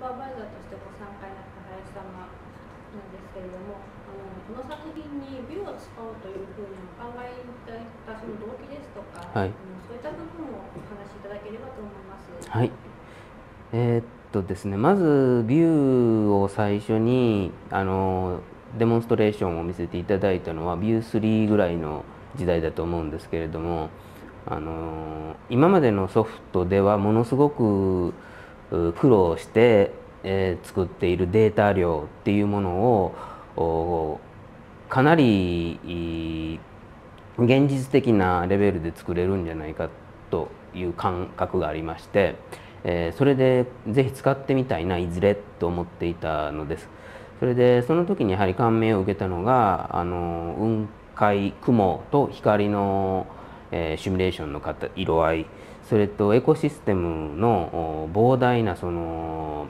パーバイザーとしてご参加になった林様なんですけれども、この作品にビューを使おうというふうにお考えいただいたその動機ですとか、 はい、 そういった部分をお話しいただければと思います。 はい。ですね、まずビューを最初にデモンストレーションを見せていただいたのはビュー3ぐらいの時代だと思うんですけれども、今までのソフトではものすごく苦労して、作っているデータ量っていうものをかなり現実的なレベルで作れるんじゃないかという感覚がありまして、それでぜひ使ってみたいないずれと思っていたのです。それでその時にやはり感銘を受けたのが雲海、雲と光の、シミュレーションの色合い、それとエコシステムの膨大なその、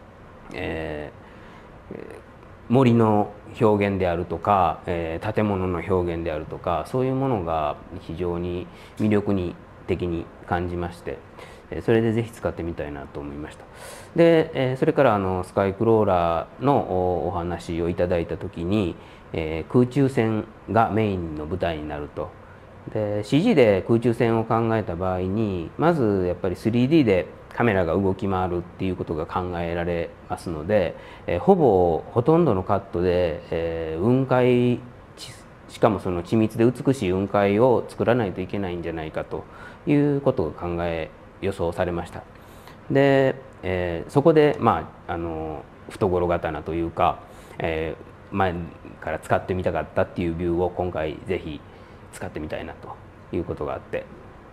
森の表現であるとか、建物の表現であるとか、そういうものが非常に魅力的に感じまして、それでぜひ使ってみたいなと思いました。で、それからスカイクローラーのお話をいただいた時に、空中戦がメインの舞台になると。で CG で空中戦を考えた場合にまずやっぱり 3D でカメラが動き回るっていうことが考えられますので、ほとんどのカットで、雲海しかもその緻密で美しい雲海を作らないといけないんじゃないかということが予想されました。で、そこで、懐刀というか、前から使ってみたかったっていうビューを今回ぜひ使ってみたいなということがあって。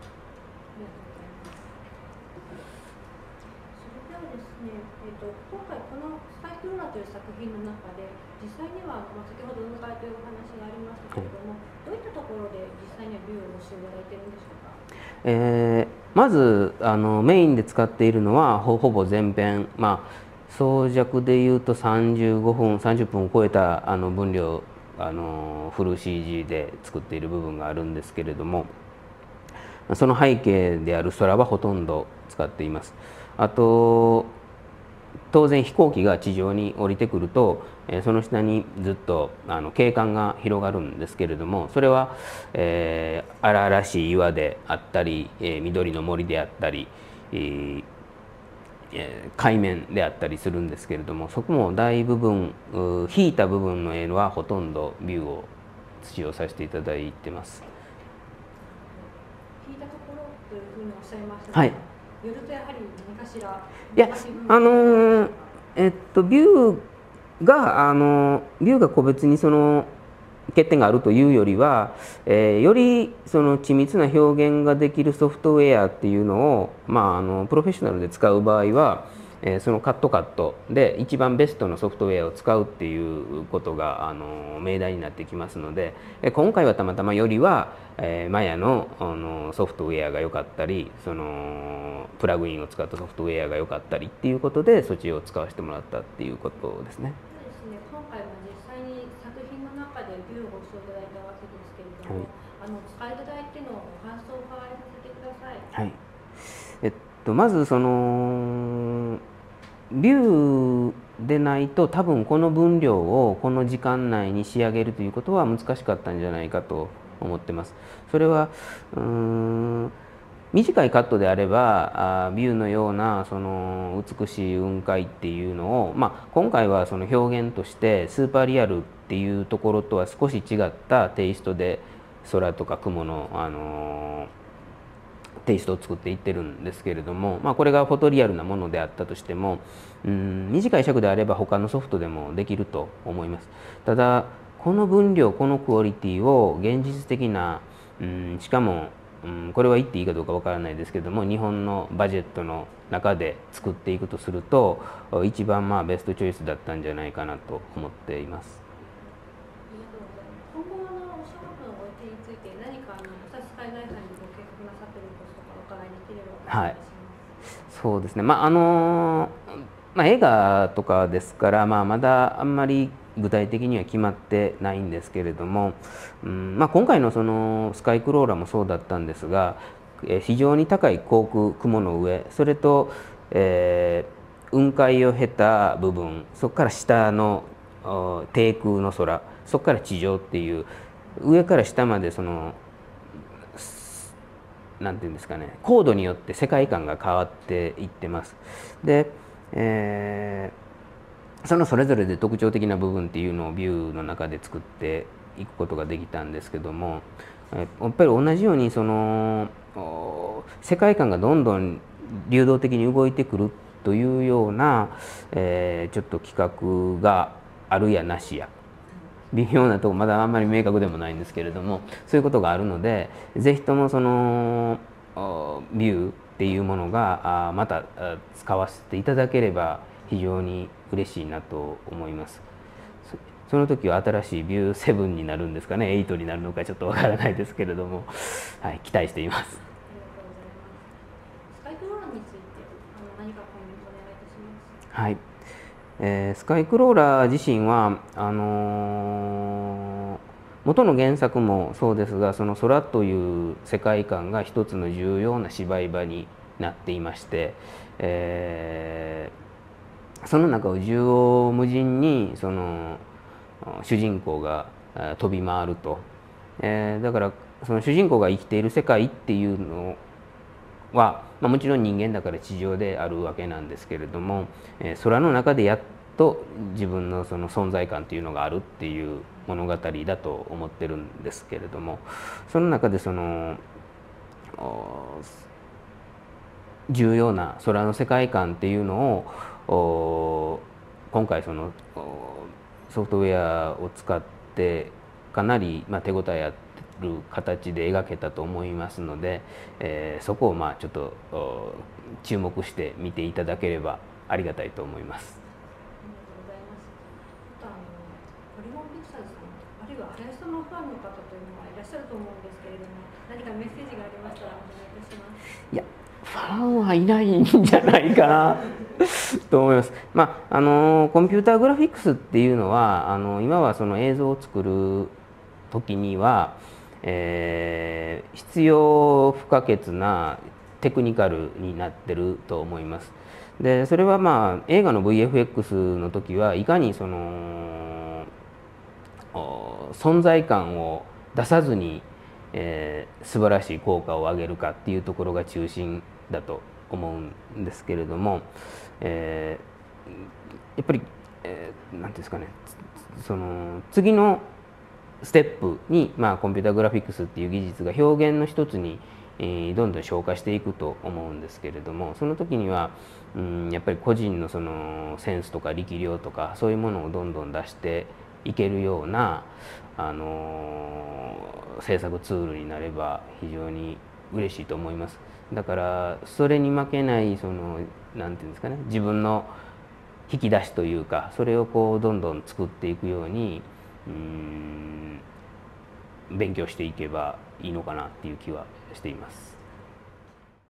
それではですね、今回このスカイクローラーという作品の中で実際には、先ほど雲海というお話がありましたけれども、どういったところで実際にはビューをご使用いただいているんでしょうか。 まずメインで使っているのはほぼ全編、総尺でいうと35分30分を超えた分量フル CG で作っている部分があるんですけれども、その背景である空はほとんど使っています。あと当然飛行機が地上に降りてくるとその下にずっと景観が広がるんですけれども、それは荒々しい岩であったり緑の森であったり海面であったりするんですけれども、そこも大部分引いた部分の絵はほとんどビューを使用させていただいてます。 引いたところというふうにおっしゃいましたが、はい、 よるとやはり何かしらビューが個別にその欠点があるというよりは、よりその緻密な表現ができるソフトウェアっていうのを、プロフェッショナルで使う場合は、そのカットで一番ベストのソフトウェアを使うっていうことが命題になってきますので、今回はたまたまよりは、マヤのソフトウェアが良かったり、そのプラグインを使ったソフトウェアが良かったりっていうことでそっちを使わせてもらったっていうことですね。 今回は実際に作品の中でビューをご使用いただいたわけですけれども、使いいただいてのご感想をお伺いさせてください。 はい。まずそのビューでないと多分この分量をこの時間内に仕上げるということは難しかったんじゃないかと思ってます。それは短いカットであればビューのようなその美しい雲海っていうのを、今回はその表現としてスーパーリアルっていうところとは少し違ったテイストで空とか雲の、テイストを作っていってるんですけれども、これがフォトリアルなものであったとしても短い尺であれば他のソフトでもできると思います。ただこの分量このクオリティを現実的なしかもこれは言っていいかどうかわからないですけども日本のバジェットの中で作っていくとすると一番ベストチョイスだったんじゃないかなと思っています。 今後お仕事のご予定について何か差し支えない範囲でご計画なさっていることとかお伺いできればお願いします。 そうですね。映画とかですから、まだあんまり具体的には決まってないんですけれども、今回のそのスカイクローラーもそうだったんですが、非常に高い航空雲の上、それと、 雲海を経た部分、そこから下の低空の空、そこから地上っていう上から下までなんていうんですかね、高度によって世界観が変わっていってます。で、そのそれぞれで特徴的な部分っていうのをビューの中で作っていくことができたんですけども、やっぱり同じように世界観がどんどん流動的に動いてくるというような、ちょっと企画があるやなしや、微妙なとこまだあんまり明確でもないんですけれども、そういうことがあるので、ぜひともビューっていうものがまた使わせていただければ非常に嬉しいなと思います。その時は新しいビュー7になるんですかね、8になるのかちょっとわからないですけれども、はい、期待しています。 スカイクローラーについて何かコメントお願いいたします。 はい、スカイクローラー自身は元の原作もそうですが、その空という世界観が一つの重要な芝居場になっていまして、その中を縦横無尽に主人公が飛び回ると、だからその主人公が生きている世界っていうのは、もちろん人間だから地上であるわけなんですけれども、空の中でやっと自分のその存在感というのがあるっていう物語だと思ってるんですけれども、その中で重要な空の世界観っていうのを今回ソフトウェアを使ってかなり手応えある形で描けたと思いますので、そこをちょっと注目して見ていただければありがたいと思います。 ホリモンピクチャーズさん、あるいは林さんのファンの方というのはいらっしゃると思うんですけれども、何かメッセージがありましたらお願いいたします。 いや、ファンはいないんじゃないかなと思います。コンピューターグラフィックスっていうのは今はその映像を作る時には、必要不可欠なテクニカルになってると思います。でそれは映画の VFX の時はいかに存在感を出さずに、素晴らしい効果を上げるかっていうところが中心だと思うんですけれども、やっぱり何ていうんですかね、次のステップに、コンピューターグラフィックスっていう技術が表現の一つに、どんどん昇華していくと思うんですけれども、その時には、やっぱり個人のセンスとか力量とかそういうものをどんどん出していけるような、制作ツールになれば非常に嬉しいと思います。だからそれに負けないなんていうんですかね、自分の引き出しというか、それをどんどん作っていくように勉強していけばいいのかなっていう気はしています。